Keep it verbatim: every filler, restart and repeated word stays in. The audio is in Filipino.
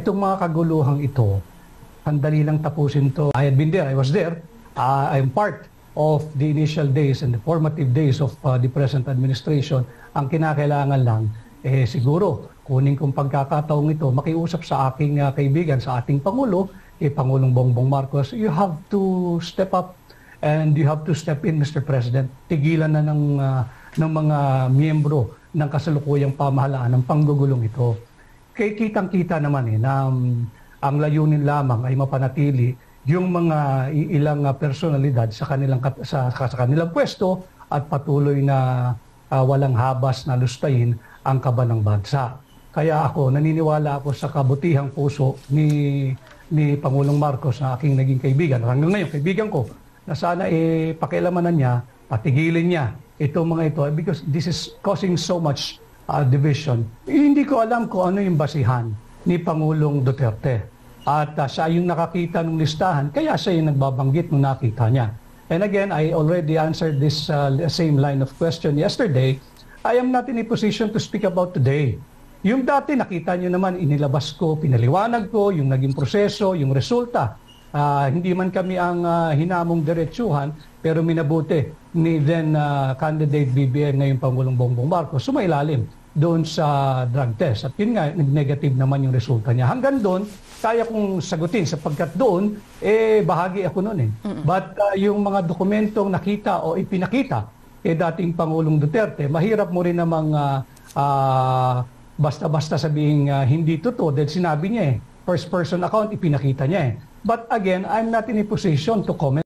itong mga kaguluhang ito, sandali lang tapusin to. I had been there, I was there. Uh, I'm part of the initial days and the formative days of uh, the present administration. Ang kinakailangan lang, eh siguro, kunin kong pagkakataong ito, makiusap sa aking uh, kaibigan, sa ating Pangulo, eh Pangulong Bongbong Marcos, you have to step up and you have to step in, Mister President. Tigilan na ng, uh, ng mga miyembro ng kasalukuyang pamahalaan ng panggugulong ito. Kaya kitang-kita naman eh, na um, ang layunin lamang ay mapanatili yung mga ilang uh, personalidad sa kanilang, sa, sa kanilang pwesto at patuloy na uh, walang habas na lustayin ang kaba ng bansa. Kaya ako, naniniwala ako sa kabutihang puso ni, ni Pangulong Marcos na aking naging kaibigan. Hanggang ngayon, kaibigan ko, na sana eh, pakialamanan niya, patigilin niya itong mga ito because this is causing so much uh, division. Eh, hindi ko alam kung ano yung basihan ni Pangulong Duterte. At uh, siya yung nakakita ng listahan, kaya siya yung nagbabanggit nung nakita niya. And again, I already answered this uh, same line of question yesterday. I am not in a position to speak about today. Yung dati, nakita niyo naman, inilabas ko, pinaliwanag ko, yung naging proseso, yung resulta. Uh, hindi man kami ang uh, hinamong diretsuhan, pero minabuti ni then uh, candidate B B M ngayong Pangulong Bongbong Marcos, sumailalim doon sa drug test. At yun nga, nag-negative naman yung resulta niya. Hanggang doon, kaya kong sagutin sapagkat doon, eh, bahagi ako noon eh. Mm-mm. But uh, yung mga dokumentong nakita o ipinakita eh dating Pangulong Duterte, mahirap mo rin namang uh, uh, basta-basta sabihin uh, hindi totoo dahil sinabi niya eh, first person account ipinakita niya eh. But again, I'm not in a position to comment.